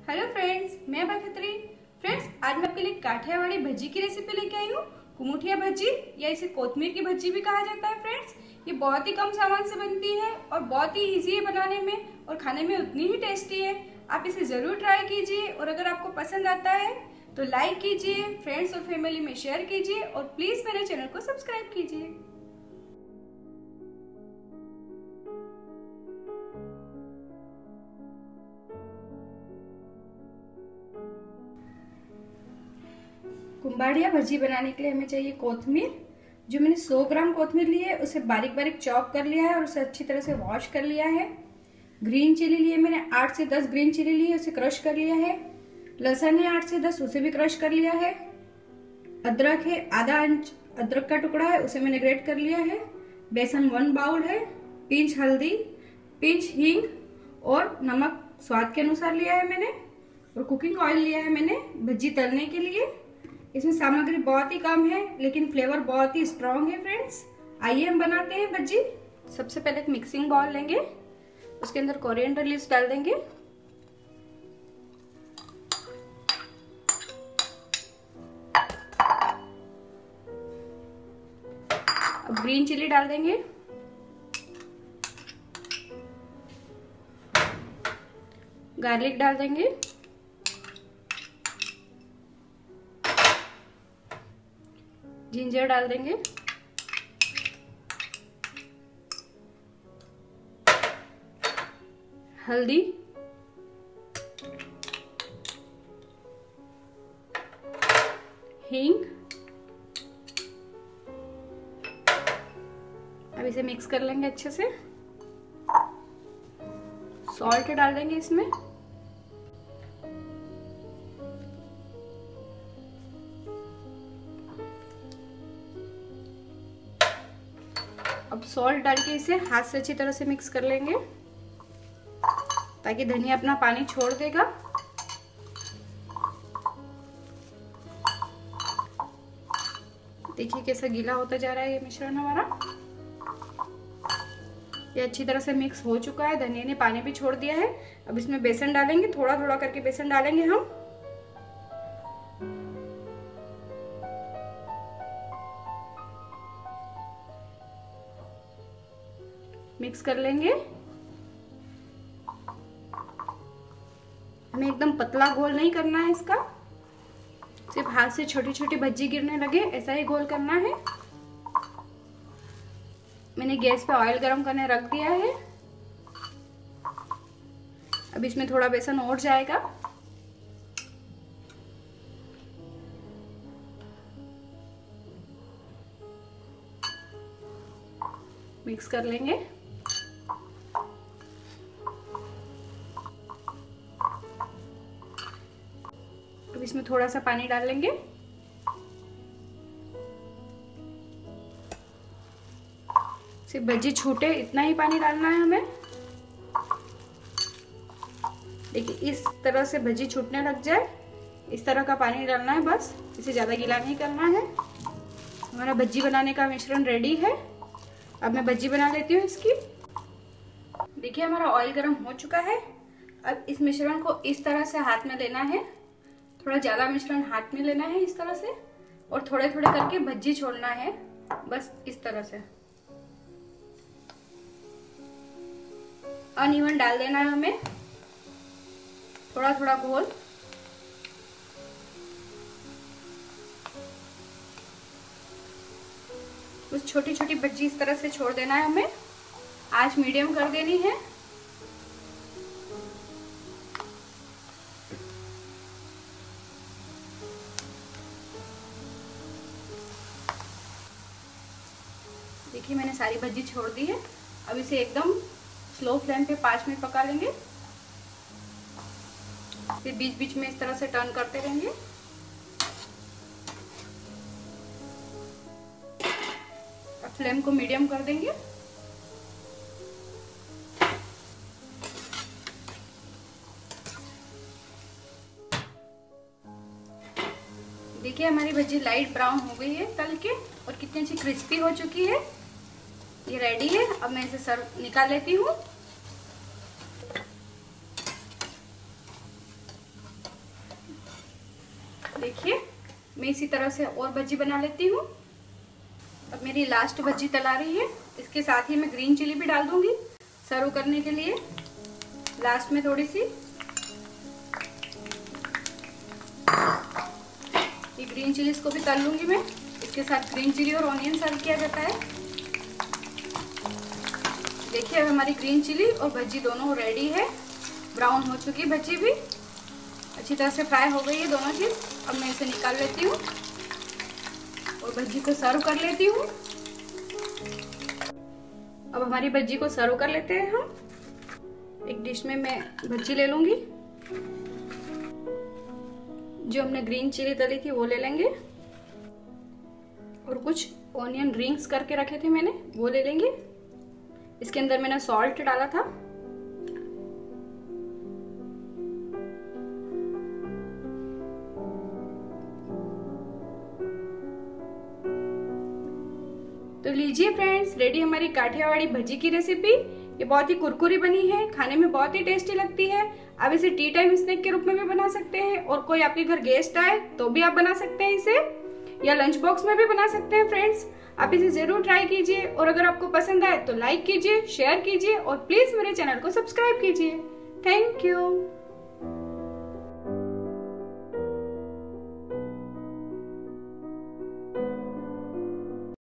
Hello friends, मैं अभा Khatri. Friends, आज मैं आपके लिए काठियावाड़ी भजी की रेसिपी लेके आई हूँ। कुमुठिया भजी या इसे कोथमीर की भजी भी कहा जाता है। फ्रेंड्स, ये बहुत ही कम सामान से बनती है और बहुत ही इजी है बनाने में और खाने में उतनी ही टेस्टी है। आप इसे जरूर ट्राई कीजिए और अगर आपको पसंद आता है तो लाइक कीजिए, फ्रेंड्स और फैमिली में शेयर कीजिए और प्लीज मेरे चैनल को सब्सक्राइब कीजिए। कुंबाड़िया भजी बनाने के लिए हमें चाहिए कोथमीर। जो मैंने 100 ग्राम कोथमीर ली है उसे बारीक बारीक चॉप कर लिया है और उसे अच्छी तरह से वॉश कर लिया है। ग्रीन चिली लिए मैंने 8 से 10 ग्रीन चिली ली है, उसे क्रश कर लिया है। लहसुन है 8 से 10, उसे भी क्रश कर लिया है। अदरक है आधा इंच अदरक का टुकड़ा है, उसे मैंने ग्रेट कर लिया है। बेसन 1 बाउल है। पिंच हल्दी, पिंच हींग और नमक स्वाद के अनुसार लिया है मैंने। और कुकिंग ऑयल लिया है मैंने भजी तलने के लिए। इसमें सामग्री बहुत ही कम है लेकिन फ्लेवर बहुत ही स्ट्रॉन्ग है। फ्रेंड्स, आइए हम बनाते हैं भजी। सबसे पहले एक मिक्सिंग बाउल लेंगे, उसके अंदर कोरिएंडर लीव्स डाल देंगे। अब ग्रीन चिली डाल देंगे, गार्लिक डाल देंगे, जिंजर डाल देंगे, हल्दी, हींग। अब इसे मिक्स कर लेंगे अच्छे से। सॉल्ट डाल देंगे इसमें। अब सॉल्ट डाल के इसे हाथ से अच्छी तरह से मिक्स कर लेंगे ताकि धनिया अपना पानी छोड़ देगा। देखिए कैसा गीला होता जा रहा है ये मिश्रण हमारा। ये अच्छी तरह से मिक्स हो चुका है, धनिया ने पानी भी छोड़ दिया है। अब इसमें बेसन डालेंगे, थोड़ा थोड़ा करके बेसन डालेंगे हम। मिक्स कर लेंगे। हमें एकदम पतला घोल नहीं करना है इसका, सिर्फ हाथ से छोटी छोटी भज्जी गिरने लगे ऐसा ही घोल करना है। मैंने गैस पे ऑयल गरम करने रख दिया है। अब इसमें थोड़ा बेसन और जाएगा। मिक्स कर लेंगे। अब इसमें थोड़ा सा पानी डाल लेंगे। सिर्फ भजी छूटे इतना ही पानी डालना है हमें। देखिए इस तरह से भजी छूटने लग जाए, इस तरह का पानी डालना है बस, इसे ज्यादा गीला नहीं करना है। हमारा भजी बनाने का मिश्रण रेडी है। अब मैं भजी बना लेती हूँ इसकी। देखिए हमारा ऑयल गर्म हो चुका है। अब इस मिश्रण को इस तरह से हाथ में लेना है, थोड़ा ज्यादा मिश्रण हाथ में लेना है इस तरह से और थोड़े थोड़े करके भज्जी छोड़ना है, बस इस तरह से। अनइवन डाल देना है हमें, थोड़ा थोड़ा घोल। कुछ छोटी छोटी भज्जी इस तरह से छोड़ देना है हमें। आंच मीडियम कर देनी है। देखिए मैंने सारी भज्जी छोड़ दी है। अब इसे एकदम स्लो फ्लेम पे 5 मिनट पका लेंगे। फिर बीच बीच में इस तरह से टर्न करते रहेंगे। अब फ्लेम को मीडियम कर देंगे। देखिए हमारी भजी लाइट ब्राउन हो गई है तल के और कितनी अच्छी क्रिस्पी हो चुकी है। ये रेडी है। अब मैं इसे सर्व निकाल लेती हूँ। देखिए मैं इसी तरह से और भजी बना लेती हूँ। अब मेरी लास्ट भजी तला रही है। इसके साथ ही मैं ग्रीन चिली भी डाल दूंगी सर्व करने के लिए लास्ट में थोड़ी सी। ये ग्रीन चिली को भी तल लूंगी मैं। इसके साथ ग्रीन चिली और ऑनियन सर्व किया जाता है। देखिए अब हमारी ग्रीन चिली और भजी दोनों रेडी है। ब्राउन हो चुकी भजी भी, अच्छी तरह से फ्राई हो गई है दोनों चीज। अब मैं इसे निकाल लेती हूँ और भजी को सर्व कर लेती हूँ। अब हमारी भजी को सर्व कर लेते हैं हम। एक डिश में मैं भजी ले लूंगी। जो हमने ग्रीन चिली तली थी वो ले लेंगे और कुछ ऑनियन रिंग्स करके रखे थे मैंने, वो ले लेंगे। इसके अंदर मैंने सॉल्ट डाला था। तो लीजिए फ्रेंड्स, रेडी हमारी काठियावाड़ी भजी की रेसिपी। ये बहुत ही कुरकुरी बनी है, खाने में बहुत ही टेस्टी लगती है। आप इसे टी टाइम स्नैक के रूप में भी बना सकते हैं और कोई आपके घर गेस्ट आए तो भी आप बना सकते हैं इसे, या लंच बॉक्स में भी बना सकते हैं फ्रेंड्स। आप इसे जरूर ट्राई कीजिए और अगर आपको पसंद आए तो लाइक कीजिए, शेयर कीजिए और प्लीज मेरे चैनल को सब्सक्राइब कीजिए। Thank you.